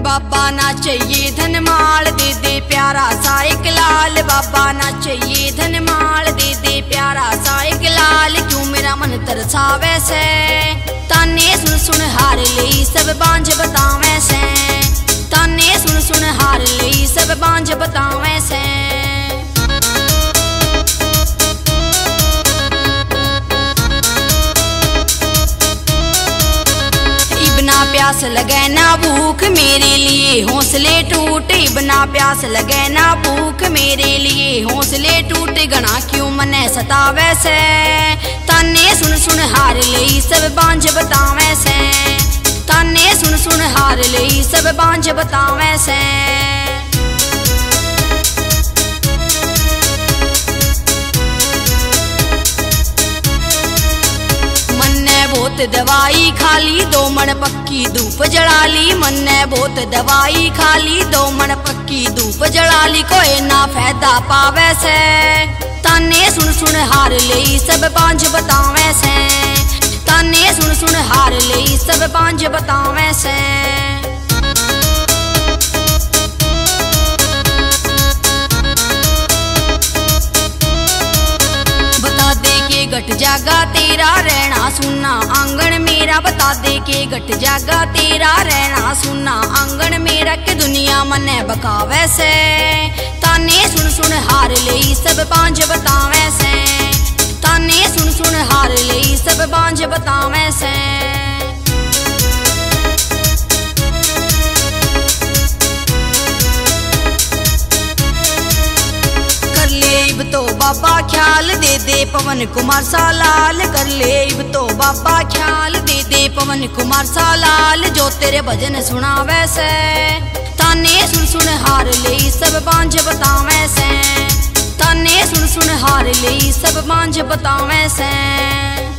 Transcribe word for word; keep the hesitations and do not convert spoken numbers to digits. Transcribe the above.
बाबा ना चाहिए धन माल दे दे प्यारा सा एक लाल। बाबा ना चाहिए धन माल दे दे प्यारा सा एक लाल। क्यों मेरा मन तरसावे से ताने सुन सुन हार ले सब बांझ बतावे से। ताने सुन सुन हार ले सब बांझ बतावे से। इबना प्यास लगे ना भूख मेरे लिए हौसले टूट। इबना प्यास लगे ना भूख मेरे लिए हौसले टूट। गणा क्यों मने सतावे से ताने सुन सुन हार ले सब बांझ बतावे से। ताने सुन सुन हार ले सब बांझ बतावे से। बहुत दवाई खाली दो मन पक्की धूप जला ली। मन ने बहुत दवाई खाली दो मन पक्की धूप जला ली। कोई ना फायदा पावे से ताने सुन सुन हार ले सब बांझ बतावे से। ताने सुन सुन हार ले सब बांझ बतावे से। घट जागा तेरा रहना सुनना आंगन मेरा। बता दे के घट जागा तेरा रहना सुनना आंगन मेरा। के दुनिया मने बकावे से ताने सुन सुन हार ले सब बांझ बतावे से। ताने सुन सुन हार ले सब बांझ बतावे से। तो बाबा ख्याल दे दे पवन कुमार सा लाल। कर ले इब तो बाबा ख्याल दे दे पवन कुमार सा लाल। जो तेरे भजन सुनावे से ताने सुन सुन हार ले सब बांझ बतावे से। ताने सुन सुन हार ले सब बांझ बतावे से।